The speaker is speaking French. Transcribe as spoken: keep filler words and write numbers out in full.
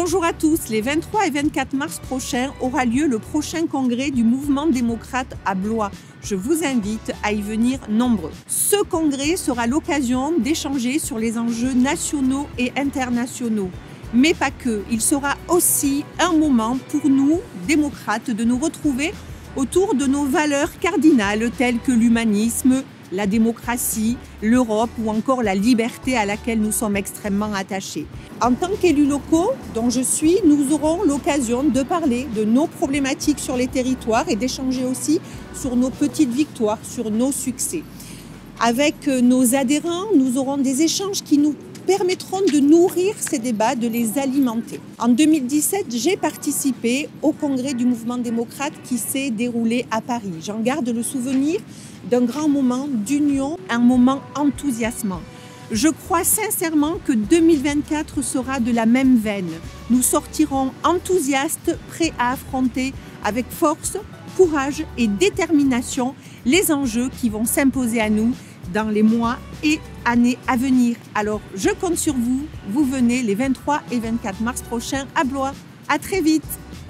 Bonjour à tous, les vingt-trois et vingt-quatre mars prochains aura lieu le prochain congrès du mouvement démocrate à Blois. Je vous invite à y venir nombreux. Ce congrès sera l'occasion d'échanger sur les enjeux nationaux et internationaux. Mais pas que, il sera aussi un moment pour nous, démocrates, de nous retrouver autour de nos valeurs cardinales telles que l'humanisme, la démocratie, l'Europe ou encore la liberté à laquelle nous sommes extrêmement attachés. En tant qu'élus locaux, dont je suis, nous aurons l'occasion de parler de nos problématiques sur les territoires et d'échanger aussi sur nos petites victoires, sur nos succès. Avec nos adhérents, nous aurons des échanges qui nous permettront de nourrir ces débats, de les alimenter. En deux mille dix-sept, j'ai participé au congrès du mouvement démocrate qui s'est déroulé à Paris. J'en garde le souvenir d'un grand moment d'union, un moment enthousiasmant. Je crois sincèrement que deux mille vingt-quatre sera de la même veine. Nous sortirons enthousiastes, prêts à affronter avec force, courage et détermination les enjeux qui vont s'imposer à nous dans les mois et années à venir. Alors, je compte sur vous. Vous venez les vingt-trois et vingt-quatre mars prochains à Blois. À très vite.